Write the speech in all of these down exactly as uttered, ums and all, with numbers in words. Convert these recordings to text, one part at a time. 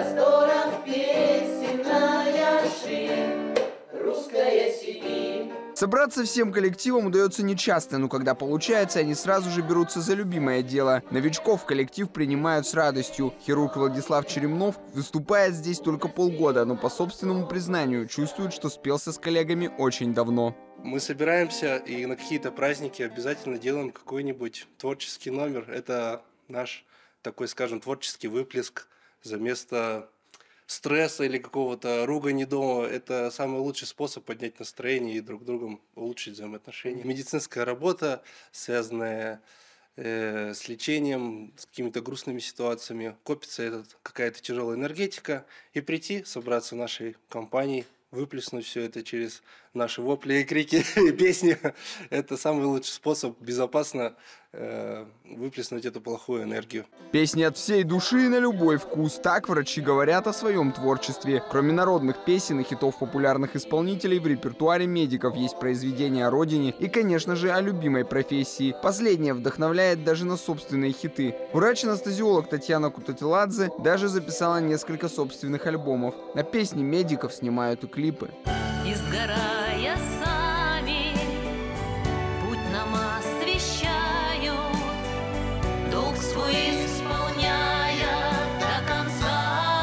просторах песенная ширь, русская Сибирь. Собраться всем коллективом удается нечасто, но когда получается, они сразу же берутся за любимое дело. Новичков коллектив принимают с радостью. Хирург Владислав Черемнов выступает здесь только полгода, но по собственному признанию чувствует, что спелся с коллегами очень давно. Мы собираемся и на какие-то праздники обязательно делаем какой-нибудь творческий номер. Это наш такой, скажем, творческий выплеск за место стресса или какого-то ругани дома. Это самый лучший способ поднять настроение и друг с другом улучшить взаимоотношения. Медицинская работа, связанная э, с лечением, с какими-то грустными ситуациями. Копится этот, какая-то тяжелая энергетика. И прийти, собраться в нашей компании, выплеснуть все это через наши вопли и крики и песни. Это самый лучший способ безопасно э, выплеснуть эту плохую энергию. Песни от всей души на любой вкус. Так врачи говорят о своем творчестве. Кроме народных песен и хитов популярных исполнителей, в репертуаре медиков есть произведения о родине и, конечно же, о любимой профессии. Последнее вдохновляет даже на собственные хиты. Врач-анестезиолог Татьяна Кутатиладзе даже записала несколько собственных альбомов. На песни медиков снимают и клипы. И сгорая сами, путь нам освещаю, долг свой исполняя до конца.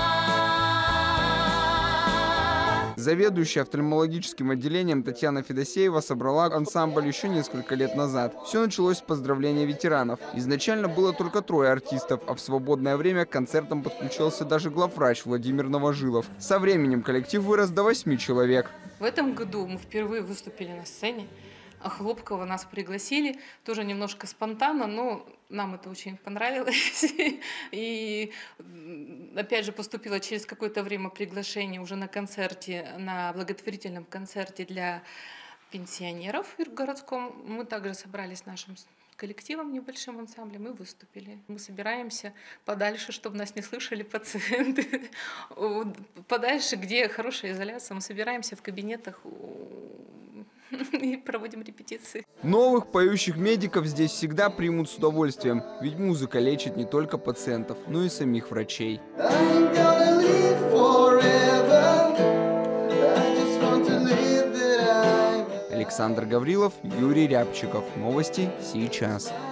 Заведующая офтальмологическим отделением Татьяна Федосеева собрала ансамбль еще несколько лет назад. Все началось с поздравления ветеранов. Изначально было только трое артистов, а в свободное время к концертам подключился даже главврач Владимир Новожилов. Со временем коллектив вырос до восьми человек. В этом году мы впервые выступили на сцене. А Хлопкова нас пригласили, тоже немножко спонтанно, но нам это очень понравилось. И опять же поступило через какое-то время приглашение уже на концерте, на благотворительном концерте для пенсионеров в городском. Мы также собрались с нашим коллективом, небольшим ансамблем, и выступили. Мы собираемся подальше, чтобы нас не слышали пациенты. Подальше, где хорошая изоляция. Мы собираемся в кабинетах и проводим репетиции. Новых поющих медиков здесь всегда примут с удовольствием, ведь музыка лечит не только пациентов, но и самих врачей. Александр Гаврилов, Юрий Рябчиков. Новости сейчас.